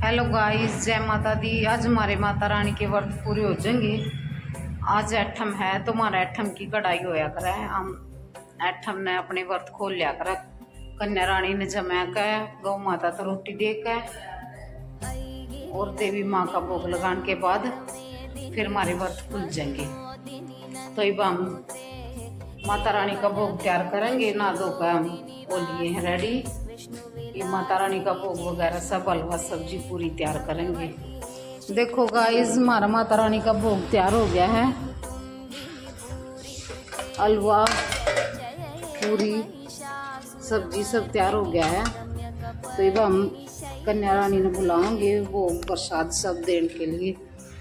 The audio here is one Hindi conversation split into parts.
हेलो गाइस, जय माता दी। आज हमारे माता रानी के व्रत पूरे हो जाएंगे। आज एठम है तो हमारा एठम की कढ़ाई होया करे। हम एठम ने अपने व्रत खोल लिया करे। कन्या रानी ने जमा कर गौ माता तो रोटी दे कर और देवी माँ का भोग लगाने के बाद फिर हमारे व्रत खुल जाएंगे। तो अब हम माता रानी का भोग तैयार करेंगे। ना धोकर हम बोलिए हैं रेडी। ये माता रानी का भोग वगैरह सब हलवा सब्जी पूरी तैयार करेंगे। देखो गाइस, हमारा माता रानी का भोग तैयार हो गया है। हलवा पूरी सब्जी सब तैयार हो गया है। तो अब हम कन्या रानी ने बुलाएंगे वो प्रसाद सब देने के लिए।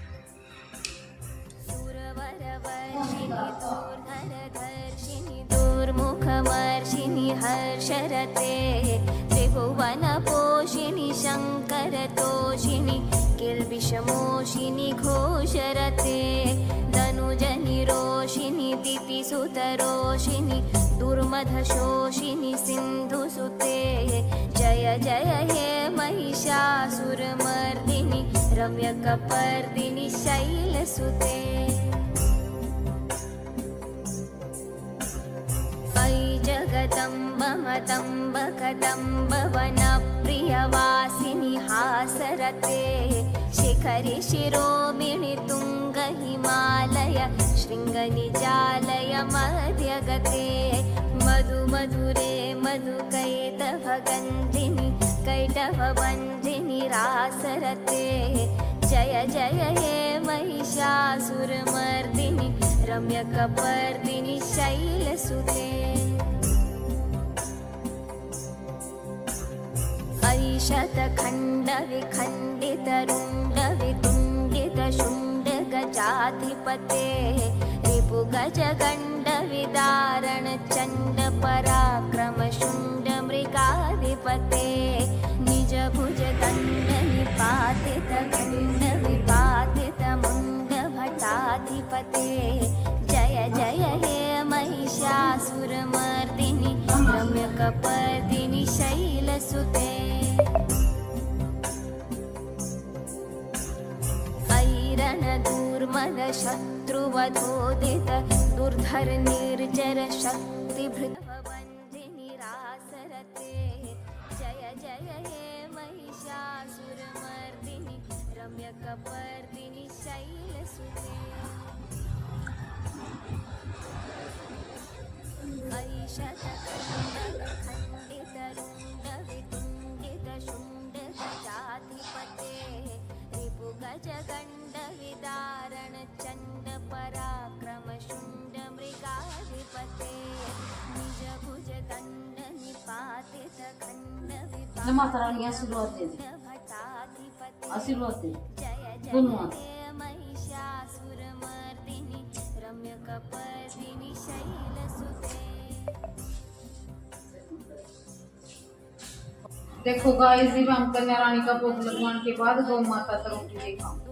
मुखमर्षिणि हर्षरते त्रिभुवन पोषिणि शंकर तोषिणि किल्बिषमोषिणि घोषरते धनुजनि रोषिणि दितिसुतरोषिणि दुर्मधशोषिणि सिन्धुसुते जय जय हे महिषासुरमर्दिनि रम्यकपर्दिनि शैलसुते। जगदम्ब मतम्ब कदम्ब वनप्रियवासिनि हासरते शिखरि शिरोमिणि तुंग हिमालय शृङ्गनिजालय मध्यगते मधु मधुरे मधुकैटभगन्धिनि कैटभवन्धिनि रासरते जय जय हे महिषासुरमर्दिनि रम्यकपर्दिनि शैलसुते। शतखण्डविखण्डितरुण्डवितुण्डितशुण्डगजाधिपते रिपुगजगण्डविदारण चण्डपराक्रमशुण्डमृगाधिपते निजभुजदण्डनिपातितखण्डविपातितमुण्डभटाधिपते जय जय हे महिषासुरमर्दिनि रम्यकपर्दिनि शैलसुते। दूर्मद शत्रुवधोदित दुर्धर निर्जर शक्तिभृतवन्दिनि रासरते जय जय हे महिषासुरमर्दिनि रम्यकपर्दिनि शैलसुते। ऐशतखण्डविखण्डितरुण्डवितुण्डितशुण्डगजाधिपते रिपुगजगण्डविदारण चण्डपराक्रमशुण्डमृगाधिपते निजभुजदण्डनिपातितखण्डविपातितभटाधिपते जय जय हे महिषासुरमर्दिनि रम्यकपर्दिनि शैलसुते। देखो गाइस, हम कन्या रानी का भोग लगवाने के बाद गौ माता का रोटी देखा।